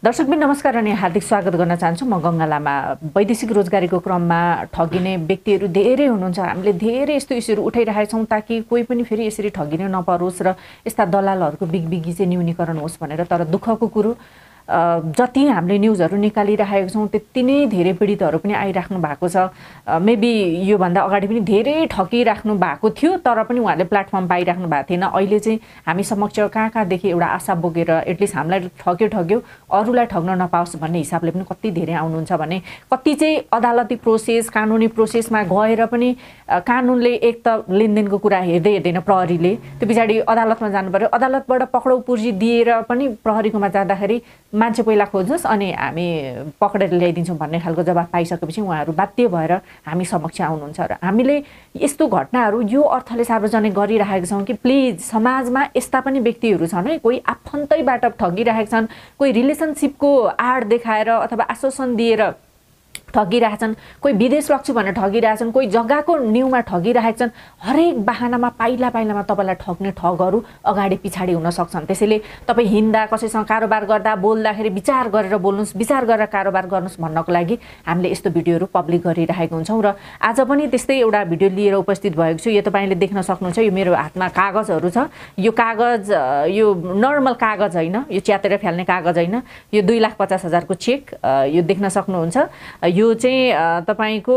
दर्शकबिन नमस्कार अनि हार्दिक स्वागत गर्न चाहन्छु। म गंगा लामा। वैदेशिक रोजगारीको क्रममा ठगिने व्यक्तिहरू धेरै हुनुहुन्छ। हामीले धेरै यस्तो इस्युहरू उठाइरहेका छौँ ताकि कोही पनि फेरि यसरी ठगिन नपरोस् र यस्ता दलालहरूको बिगबिगी चाहिँ न्यूनीकरण होस् भनेर। तर दुःखको कुरो जति हामीले न्युजहरू निकालिरहेका छौँ त्यति नै धेरै पीडितहरू पनि आइराख्नु भएको छ। मेबी योभन्दा अगाडि पनि धेरै ठगिराख्नु भएको थियो तर पनि उहाँहरूले प्लेटफर्म पाइराख्नु भएको थिएन। अहिले चाहिँ हामी समक्ष कहाँदेखि एउटा आशा बोकेर एटलिस्ट हामीलाई ठग्यो अरूलाई ठग्न नपाओस् भन्ने हिसाबले पनि कति धेरै आउनुहुन्छ भने कति चाहिँ अदालती प्रोसेस कानुनी प्रोसेसमा गएर पनि कानुनले एक त लेनदेनको कुरा हेर्दैन प्रहरीले, त्यो पछाडि अदालतमा जानु पर्यो, अदालतबाट पक्राउ पुर्जी दिएर पनि प्रहरीकोमा जाँदाखेरि मान्छे पहिला खोज्नुहोस् अनि हामी पक्रेर ल्याइदिन्छौँ भन्ने खालको जवाब पाइसकेपछि उहाँहरू बाध्य भएर हामी समक्ष आउनुहुन्छ। र हामीले यस्तो घटनाहरू यो अर्थले सार्वजनिक गरिरहेका छौँ कि प्लिज समाजमा यस्ता पनि व्यक्तिहरू छन् है, कोही आफन्तैबाट ठगिरहेका छन्, कोही रिलेसनसिपको आड देखाएर अथवा आश्वासन दिएर ठगिरहेछन्, कोही विदेश लग्छु भनेर ठगिरहेछन्, कोही जग्गाको न्युमा ठगिरहेका छन्। हरेक बाहनामा पाइला पाइलामा तपाईँलाई ठग्ने ठगहरू अगाडि पछाडि हुन सक्छन्। त्यसैले तपाईँ हिँड्दा कसैसँग कारोबार गर्दा बोल्दाखेरि विचार गरेर बोल्नुहोस्, विचार गरेर कारोबार गर्नुहोस् भन्नको लागि हामीले यस्तो भिडियोहरू पब्लिक गरिरहेका हुन्छौँ। र आज पनि त्यस्तै एउटा भिडियो लिएर उपस्थित भएको छु। यो तपाईँले देख्न सक्नुहुन्छ, यो मेरो हातमा कागजहरू छ। यो कागज यो नर्मल कागज होइन, यो च्यातेर फाल्ने कागज होइन, यो 2,50,000 को चेक यो देख्न सक्नुहुन्छ। यो चाहिँ तपाईको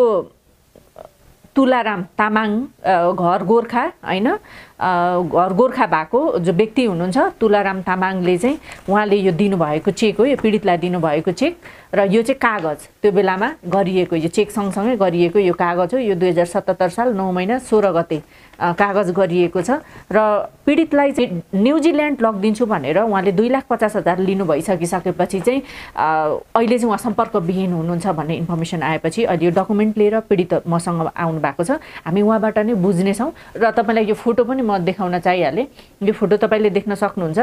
तुलाराम तामाङ घर गोर्खा होइन, घर गोर्खा भएको जो व्यक्ति हुनुहुन्छ तुलाराम तामाङले चाहिँ उहाँले यो दिनुभएको चेक हो, यो पीडितलाई दिनुभएको चेक। र यो चाहिँ कागज त्यो बेलामा गरिएको, यो चेक सँगसँगै गरिएको यो कागज हो। यो 2077 साल 9 महिना 16 गते कागज गरिएको छ। र पीडितलाई चाहिँ न्युजिल्यान्ड लगिदिन्छु भनेर उहाँले 2,50,000 लिनु भइसकिसकेपछि चाहिँ अहिले चाहिँ उहाँ सम्पर्कविहीन हुनुहुन्छ भन्ने इन्फर्मेसन आएपछि अहिले यो डकुमेन्ट लिएर पीडित मसँग आउनु भएको छ। हामी उहाँबाट नै बुझ्नेछौँ र तपाईँलाई यो फोटो पनि म देखाउन चाहिहालेँ। यो फोटो तपाईँले देख्न सक्नुहुन्छ,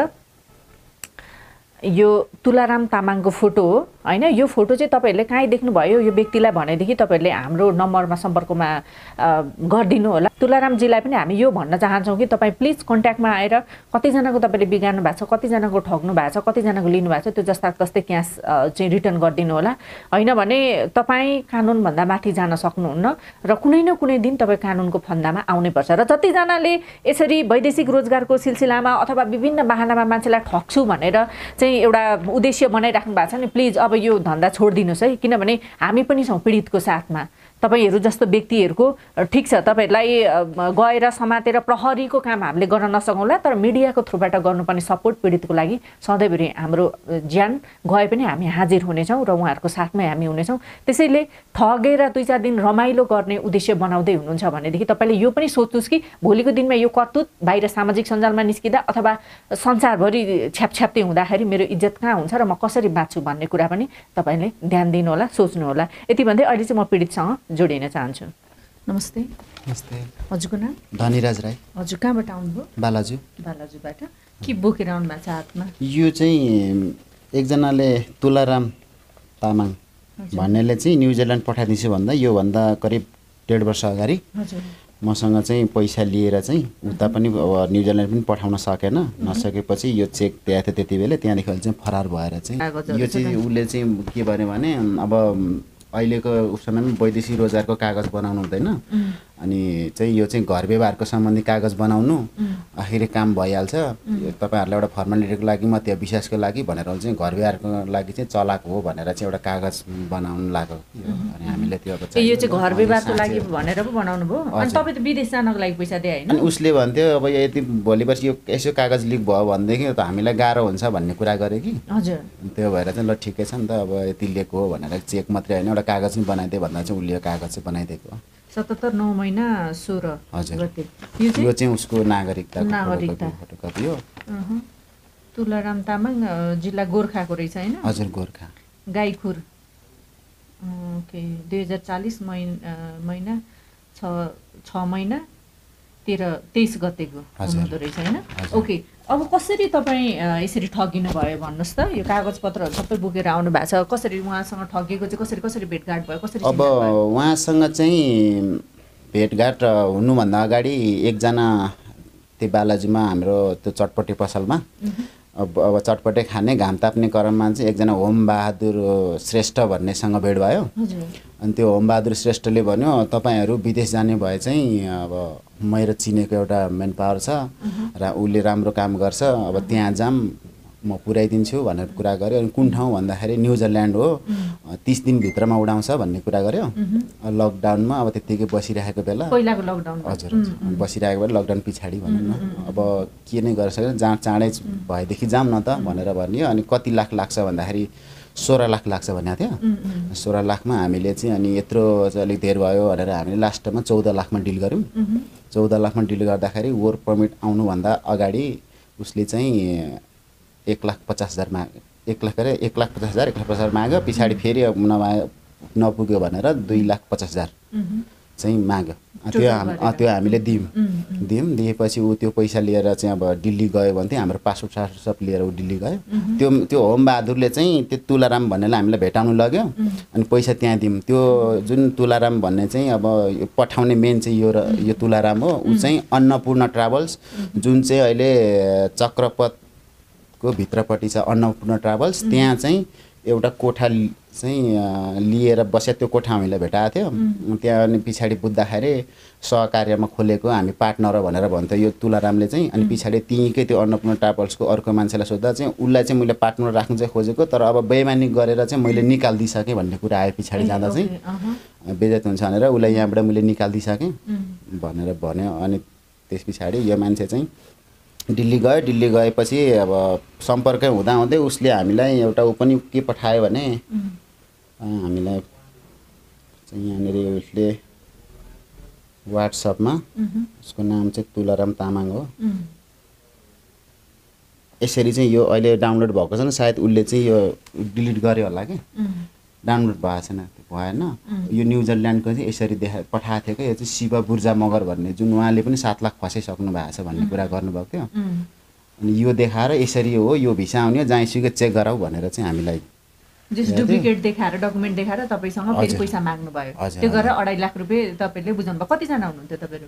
यो तुलाराम तामाङको फोटो हो होइन। यो फोटो चाहिँ तपाईँहरूले कहीँ देख्नुभयो यो व्यक्तिलाई भनेदेखि तपाईँहरूले हाम्रो नम्बरमा सम्पर्कमा गरिदिनु होला। तुलारामजीलाई पनि हामी यो भन्न चाहन्छौँ कि तपाईँ प्लिज कन्ट्याक्टमा आएर कतिजनाको तपाईँले बिगार्नु भएको छ, कतिजनाको ठग्नु भएको छ, कतिजनाको लिनुभएको छ, त्यो जस्ता तस्तै क्यास चाहिँ रिटर्न गरिदिनु होला। होइन भने तपाईँ कानुनभन्दा माथि जान सक्नुहुन्न र कुनै न कुनै दिन तपाईँ कानुनको फन्दामा आउनैपर्छ। र जतिजनाले यसरी वैदेशिक रोजगारको सिलसिलामा अथवा विभिन्न बाहनामा मान्छेलाई ठग्छु भनेर चाहिँ एउटा उद्देश्य बनाइराख्नु भएको छ नि, प्लिज अब यो धन्दा छोडिदिनुहोस् है। किनभने हामी पनि छौँ पीडितको साथमा। तपाईँहरू जस्तो व्यक्तिहरूको ठिक छ तपाईँहरूलाई गएर समातेर प्रहरीको काम हामीले गर्न नसकौँला, तर मिडियाको थ्रुबाट गर्नुपर्ने सपोर्ट पीडितको लागि सधैँभरि हाम्रो ज्यान गए पनि हामी हाजिर हुनेछौँ र उहाँहरूको साथमै हामी हुनेछौँ। त्यसैले ठगेर 2-4 दिन रमाइलो गर्ने उद्देश्य बनाउँदै हुनुहुन्छ भनेदेखि तपाईँले यो पनि सोच्नुहोस् कि भोलिको दिनमा यो करतुत बाहिर सामाजिक सञ्जालमा निस्किँदा अथवा संसारभरि छ्यापछ्याप्ती हुँदाखेरि मेरो इज्जत कहाँ हुन्छ र म कसरी बाँच्छु भन्ने कुरा पनि तपाईँले ध्यान दिनुहोला, सोच्नुहोला। यति भन्दै अहिले चाहिँ म पीडितसँग जोडिन चाहन्छु। नमस्ते। नमस्ते। हजुरको नाम? धनीराज राई। हजुर कहाँबाट आउनुभयो? बालाजु। बालाजुबाट। के बोकेर आउनु भएको छ हातमा? यो चाहिँ एकजनाले तुलाराम तामाङ भन्नेले चाहिँ न्युजिल्यान्ड पठाइदिन्छु भन्दा योभन्दा करिब 1.5 वर्ष अगाडि मसँग चाहिँ पैसा लिएर चाहिँ उता पनि अब न्युजिल्यान्ड पनि पठाउन सकेन। नसकेपछि यो चेक दिएको थियो त्यति बेला, त्यहाँदेखि चाहिँ फरार भएर चाहिँ यो चाहिँ उसले चाहिँ के भन्यो भने अब अहिलेको उसमा पनि वैदेशिक रोजगारको कागज बनाउनु हुँदैन अनि चाहिँ यो चाहिँ घर व्यवहारको सम्बन्धी कागज बनाउनु आखिरी काम भइहाल्छ, तपाईँहरूलाई एउटा फर्मालिटीको लागि म त्यो विश्वासको लागि भनेर चाहिँ घर व्यवहारको लागि चाहिँ चलाएको हो भनेर चाहिँ एउटा कागज बनाउनु लाग्यो। अनि हामीले त्यो अब यो चाहिँ घर व्यवहारको लागि भनेर पो बनाउनु भयो। अनि तपाईँ त विदेश जानको लागि पैसा दिए हैन? अनि उसले भन्थ्यो अब यति भोलि पर्सि यो यसो कागज लिक भयो भनेदेखि त हामीलाई गाह्रो हुन्छ भन्ने कुरा गरे कि। हजुर। त्यो भएर चाहिँ ल ठिकै छ नि त अब यति लिएको हो भनेर चेक मात्रै होइन एउटा कागज पनि बनाइदिए भन्दा चाहिँ उसले कागज चाहिँ बनाइदिएको हो। 77 9 महिना 16 गते। यो चाहिँ उसको नागरिकता फोटोकपी हो। तुलाराम तामाङ जिल्ला गोर्खाको रहेछ हैन? हजुर गोर्खा। गाईखुर। ओके 2040 महिना 6 महिना 23 गतेको हुँदो रहेछ हैन? ओके अब कसरी तपाईँ यसरी ठगिनु भयो भन्नुहोस् त? यो कागजपत्रहरू सबै बोकेर आउनु भएको छ, कसरी उहाँसँग ठगेको चाहिँ कसरी भेटघाट भयो, कसरी? अब उहाँसँग चाहिँ भेटघाट हुनुभन्दा अगाडि एकजना त्यो बालाजुमा हाम्रो त्यो चटपटी पसलमा अब चटपटे खाने घाम ताप्ने क्रममा चाहिँ एकजना होमबहादुर श्रेष्ठ भन्नेसँग भेट भयो। अनि त्यो होमबहादुर श्रेष्ठले भन्यो तपाईँहरू विदेश जाने भए चाहिँ अब मेरो चिनेको एउटा मेन पावर छ र उसले राम्रो काम गर्छ, अब त्यहाँ जाम म पुर्याइदिन्छु भनेर कुरा गर्यो। अनि कुन ठाउँ भन्दाखेरि न्युजिल्यान्ड हो, 30 दिनभित्रमा उडाउँछ भन्ने कुरा गर्यो। लकडाउनमा अब त्यत्तिकै बसिरहेको बेला, पहिलाको लकडाउन, हजुर बसिरहेको बेला लकडाउन पछाडि भनौँ न, अब के नै गर्छ जहाँ चाँडै भएदेखि जाऊँ न त भनेर भन्यो। अनि कति लाख लाग्छ भन्दाखेरि 16 लाख लाग्छ भनेको थियो। 16 लाखमा हामीले चाहिँ अनि यत्रो अलिक धेर भयो भनेर हामीले लास्टमा 14 लाखमा डिल गऱ्यौँ। 14 लाखमा डिल गर्दाखेरि वर्क परमिट आउनुभन्दा अगाडि उसले चाहिँ 1,50,000 माग्यो। 1,50,000 माग्यो। पछाडि फेरि नपुग्यो भनेर 2,50,000 चाहिँ माग्यो। त्यो हामीले दियौँ। दिएपछि ऊ त्यो पैसा लिएर चाहिँ अब दिल्ली गयो भने चाहिँ हाम्रो पासपोर्ट सब लिएर ऊ दिल्ली गयो। त्यो होमबहादुरले चाहिँ त्यो तुलाराम भन्नेलाई हामीलाई भेटाउनु लग्यो। अनि पैसा त्यहाँ दियौँ। त्यो जुन तुलाराम भन्ने चाहिँ अब पठाउने मेन चाहिँ यो तुलाराम हो। ऊ चाहिँ अन्नपूर्ण ट्राभल्स, जुन चाहिँ अहिले चक्रपथको भित्रपट्टि छ अन्नपूर्ण ट्राभल्स, त्यहाँ चाहिँ एउटा कोठा चाहिँ लिएर बस्यो। त्यो कोठा हामीलाई भेटाएको थियो। त्यहाँ अनि पछाडि बुझ्दाखेरि सहकार्यमा खोलेको हामी पार्टनर हो भनेर भन्थ्यो यो तुलारामले चाहिँ। अनि पछाडि त्यहीँकै त्यो अन्नपूर्ण ट्राभल्सको अर्को मान्छेलाई सोद्धा चाहिँ उसलाई चाहिँ मैले पार्टनर राख्नु चाहिँ खोजेको, तर अब बेइमानी गरेर चाहिँ मैले निकालिदिइसकेँ भन्ने कुरा आयो। पछाडि जाँदा चाहिँ बेइज्जत हुन्छ भनेर उसलाई यहाँबाट मैले निकालिदिइसकेँ भनेर भन्यो। अनि त्यस पछाडि यो मान्छे चाहिँ दिल्ली गयो। दिल्ली गएपछि अब सम्पर्कै हुँदाहुँदै उसले हामीलाई एउटा ऊ पनि के पठायो भने हामीलाई चाहिँ यहाँनिर उसले व्हाट्सएपमा, उसको नाम चाहिँ तुलाराम तामाङ हो। यसरी चाहिँ यो अहिले डाउनलोड भएको छ नि, सायद उसले चाहिँ यो डिलिट गर्यो होला कि डाउनलोड भएको छैन, भएन। यो न्युजिल्यान्डको चाहिँ यसरी पठाएको थियो क्या। यो चाहिँ शिव बुर्जा मगर भन्ने, जुन उहाँले पनि 7 लाख फसाइसक्नु भएको छ भन्ने कुरा गर्नुभएको थियो। अनि यो देखाएर यसरी हो, यो भिसा आउने जहाँसुकै चेक गराऊ भनेर चाहिँ हामीलाई डुप्लिकेट देखाएर डकुमेन्ट देखाएर तपाईँसँग फेरि पैसा माग्नु भयो। त्यो गरेर 2.5 लाख रुपियाँ तपाईँले बुझाउनु भयो। कतिजना हुनुहुन्थ्यो तपाईँहरू?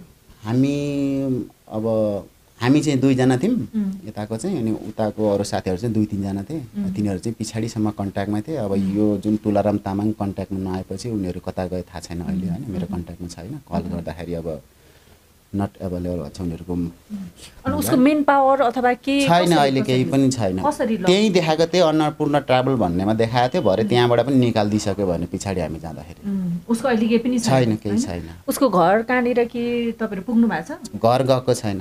हामी चाहिँ 2 जना थियौँ यताको चाहिँ, अनि उताको अरू साथीहरू चाहिँ 2-3 जना थिए। तिनीहरू चाहिँ पछाडिसम्म कन्ट्याक्टमा थिए। अब यो जुन तुलाराम तामाङ कन्ट्याक्टमा नआएपछि उनीहरू कता गए थाहा छैन अहिले, होइन। मेरो कन्ट्याक्टमा छैन। कल गर्दाखेरि अब नट एभाइलेबल भन्छ उनीहरूको। अनि उसको मेन पावर अथवा के छैन, अहिले केही पनि छैन। त्यही देखाएको, त्यही अन्नपूर्ण ट्राभल भन्नेमा देखाएको थियो। भरे त्यहाँबाट पनि निकालिदिइसक्यो भने पछाडि हामी जाँदाखेरि उसको अहिले केही पनि छैन, केही छैन। उसको घर कहाँनिर कि तपाईँहरू पुग्नु भएको छ? घर गएको छैन।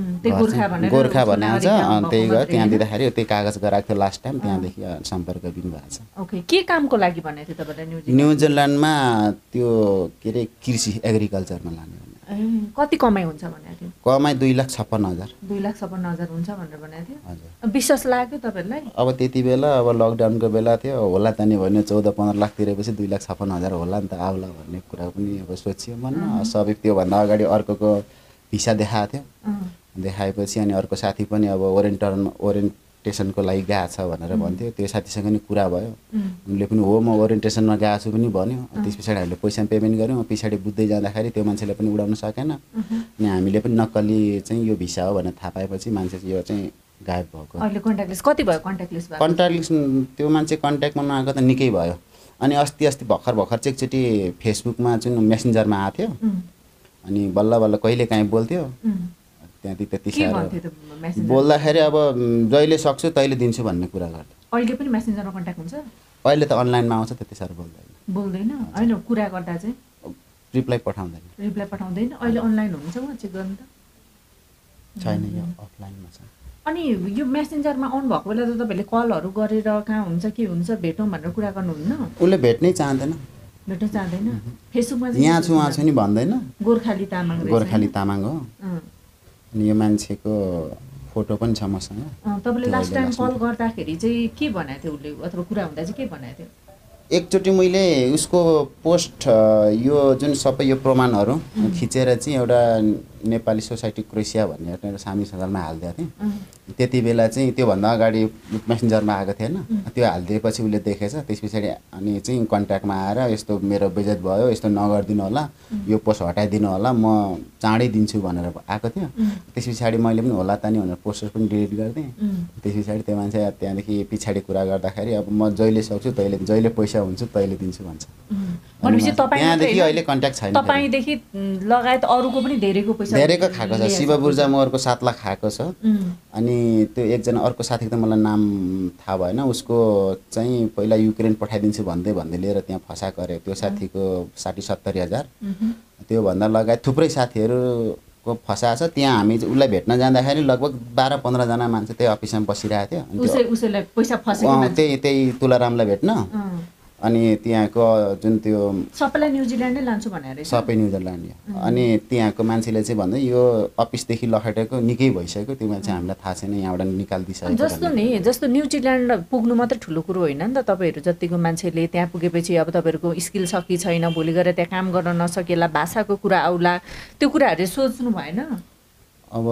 गोर्खा भने आउँछ, त्यही गयो। त्यहाँ दिँदाखेरि त्यही कागज गराएको थियो लास्ट टाइम, त्यहाँदेखि सम्पर्क पनि भएको छ। ओके, के कामको लागि भनेको थियो तपाईँलाई न्युजिल्यान्डमा? त्यो के अरे कृषि एग्रिकल्चरमा लाने। कति कमाइ हुन्छ भनेको थियो? कमाइ 2,56,000। 2,56,000 हुन्छ भनेर भनेको थियो। हजुर, विश्वास लाग्यो तपाईँहरूलाई? अब त्यति बेला अब लकडाउनको बेला थियो, होला त नि भन्यो 14-15 लाख तिरेपछि 2,56,000 होला नि त, आउला भन्ने कुरा पनि अब सोचियो मनमा। सबै त्योभन्दा अगाडि अर्कोको भिसा देखाएको थियो। देखाएपछि अनि अर्को साथी पनि अब ओरिएन्टेसनको लागि गएको छ भनेर भन्थ्यो। त्यो साथीसँग नि कुरा भयो। उनले पनि हो म ओरिएन्टेसनमा गएको छु पनि भन्यो। त्यस पछाडि हामीले पैसा पेमेन्ट गऱ्यौँ। पछाडि बुझ्दै जाँदाखेरि त्यो मान्छेले पनि उडाउन सकेन। अनि हामीले पनि नक्कली चाहिँ यो भिसा हो भनेर थाहा पाएपछि मान्छे यो चाहिँ गायब भएको। अहिले कन्ट्याक्ट लिस्ट कति भयो? कन्ट्याक्ट लिस्ट त्यो मान्छे कन्ट्याक्टमा नआएको त निकै भयो। अनि अस्ति भर्खर चाहिँ एकचोटि फेसबुकमा जुन मेसेन्जरमा आएको थियो, अनि बल्ल बल्ल कहिले काहीँ बोल्थ्यो। त्यहाँदेखि त्यति साह्रो बोल्दाखेरि अब जहिले सक्छु तैँले दिन्छु भन्ने कुरा गर्छ। अहिले पनि मेसेन्जरमा कन्ट्याक्ट हुन्छ? अहिले त अनलाइनमा आउँछ, त्यति साह्रो बोल्दैन। होइन, कुरा गर्दा चाहिँ रिप्लाई पठाउँदैन। अहिले अनलाइन हुन्छ उहाँ चेक गर्नु त छैन, यो अफलाइनमा छ। अनि यो मेसेन्जरमा आउनु भएको बेला त तपाईँहरूले कलहरू गरेर कहाँ हुन्छ के हुन्छ भेटौँ भनेर कुरा गर्नुहुन्न? उसले भेट्नै चाहँदैन। भेट्न चाहँदैन? फेसबुकमा यहाँ छु उहाँ छु नि भन्दैन। गोर्खाली तामाङ हो। अनि यो मान्छेको फोटो पनि छ मसँग। तपाईँले लास्ट टाइम कल गर्दाखेरि चाहिँ के भनेको थियो उसले, अथवा कुरा हुँदा चाहिँ के भनेको थियो? एकचोटि मैले उसको पोस्ट यो जुन सबै यो प्रमाणहरू खिचेर चाहिँ एउटा नेपाली सोसाइटी क्रोएसिया भन्ने एउटा सामी सञ्जालमा हालिदिएको थिएँ। त्यति बेला चाहिँ त्योभन्दा अगाडि मेसेन्जरमा आएको थिएन, त्यो हालिदिएपछि उसले देखेछ। त्यस पछाडि अनि चाहिँ कन्ट्याक्टमा आएर यस्तो मेरो बेइज्जत भयो, यस्तो नगरिदिनु होला, यो पोस्ट हटाइदिनु होला, म चाँडै दिन्छु भनेर आएको थियो। त्यस पछाडि मैले पनि होला त नि भनेर पोस्टर पनि डिलिट गरिदिएँ। त्यस पछाडि त्यो मान्छे त्यहाँदेखि पछाडि कुरा गर्दाखेरि अब म जहिले सक्छु जहिले पैसा हुन्छ तैँले दिन्छु भन्छ। त्यहाँदेखि अहिले कन्ट्याक्ट छैन। तपाईँदेखि लगायत अरूको पनि धेरैको खाएको छ। शिव बुर्जा मोरको 7 लाख खाएको छ। अनि त्यो एकजना अर्को साथीको त मलाई नाम थाहा भएन, उसको चाहिँ पहिला युक्रेन पठाइदिन्छु भन्दै लिएर त्यहाँ फसाएको अरे। त्यो साथीको 60-70 हजार। त्योभन्दा लगायत थुप्रै साथीहरूको फसाएको छ। त्यहाँ हामी उसलाई भेट्न जाँदाखेरि लगभग 12-15 जना मान्छे त्यही अफिसमा बसिरहेको थियो। त्यही तुलारामलाई भेट्न। अनि त्यहाँको जुन त्यो सबैलाई न्युजिल्यान्डै लान्छु भनेर सबै न्युजिल्यान्ड। अनि त्यहाँको मान्छेले चाहिँ भन्दै यो अफिसदेखि लखेटेको निकै भइसक्यो, त्यो मान्छे हामीलाई थाहा छैन, यहाँबाट निकालिदिइसक्यो। जस्तो न्युजिल्यान्ड पुग्नु मात्रै ठुलो कुरो होइन नि त। तपाईँहरू जतिको मान्छेले त्यहाँ पुगेपछि अब तपाईँहरूको स्किल सकि छैन, भोलि गएर त्यहाँ काम गर्न नसकेला, भाषाको कुरा आउला, त्यो कुराहरू सोच्नु भएन? अब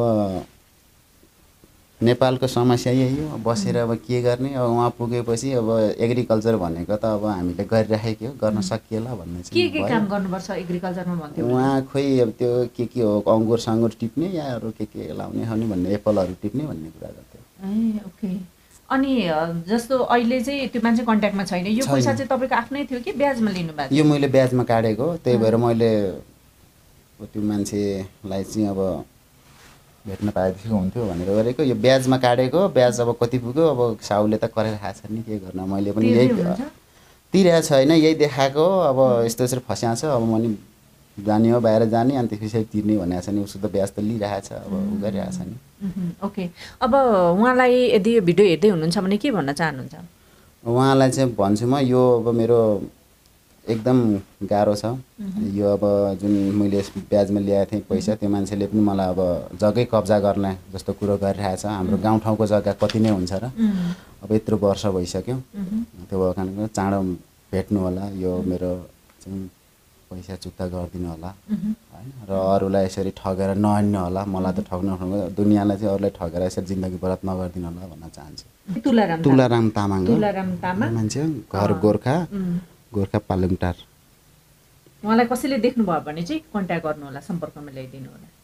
नेपालको समस्या यही हो, बसेर अब के गर्ने। अब वहाँ पुगेपछि अब एग्रिकल्चर भनेको त अब हामीले गरिराखेको हो, गर्न सकिएला भन्ने चाहिँ के काम गर्नुपर्छ एग्रिकल्चरमा भन्थ्यो उहाँ। खोइ अब त्यो के हो, अङ्गुर सङ्गुर टिप्ने या अरू के लाउने हो नि भन्ने, एप्पलहरू टिप्ने भन्ने कुरा गर्थ्यो। ओके। अनि जस्तो अहिले चाहिँ त्यो मान्छे कन्ट्याक्टमा छैन, यो पैसा चाहिँ तपाईँको आफ्नै थियो कि ब्याजमा लिनुभएको? यो मैले ब्याजमा काटेको, त्यही भएर मैले त्यो मान्छेलाई चाहिँ अब भेट्न पाएदेखि हुन्थ्यो भनेर गरेको। यो ब्याजमा काटेको, ब्याज अब कति पुग्यो अब साउले त कराइरहेको छ नि, के गर्न। मैले पनि यही तिरेको छैन, यही देखाएको अब यस्तो यसरी फस्याएको छ, अब म नि जाने हो बाहिर जाने, अनि त्यसपछि तिर्ने भनेको छ नि, उसको त ब्याज त लिइरहेको छ, अब उ गरिरहेको छ नि। ओके। अब उहाँलाई यदि यो भिडियो हेर्दै हुनुहुन्छ भने के भन्न चाहनुहुन्छ? उहाँलाई चाहिँ भन्छु म, यो अब मेरो एकदम गाह्रो छ। यो अब जुन मैले ब्याजमा ल्याएको थिएँ पैसा, त्यो मान्छेले पनि मलाई अब जग्गै कब्जा गर्ने जस्तो कुरो गरिरहेछ। हाम्रो गाउँठाउँको जग्गा कति नै हुन्छ र, अब यत्रो वर्ष भइसक्यो। त्यो भएको कारणले चाँडो भेट्नु होला, यो मेरो चाहिँ पैसा चुक्ता गरिदिनु होला होइन। र अरूलाई यसरी ठगेर नहिँड्नु होला, मलाई त दुनियाँलाई चाहिँ अरूलाई ठगेर यसरी जिन्दगी बर्बाद नगरिदिनु होला भन्न चाहन्छु। तुलाराम तामाङ मान्छे, घर गोर्खा पालुङटार। उहाँलाई कसैले देख्नुभयो भने चाहिँ कन्ट्याक्ट गर्नु होला, सम्पर्कमा ल्याइदिनु होला।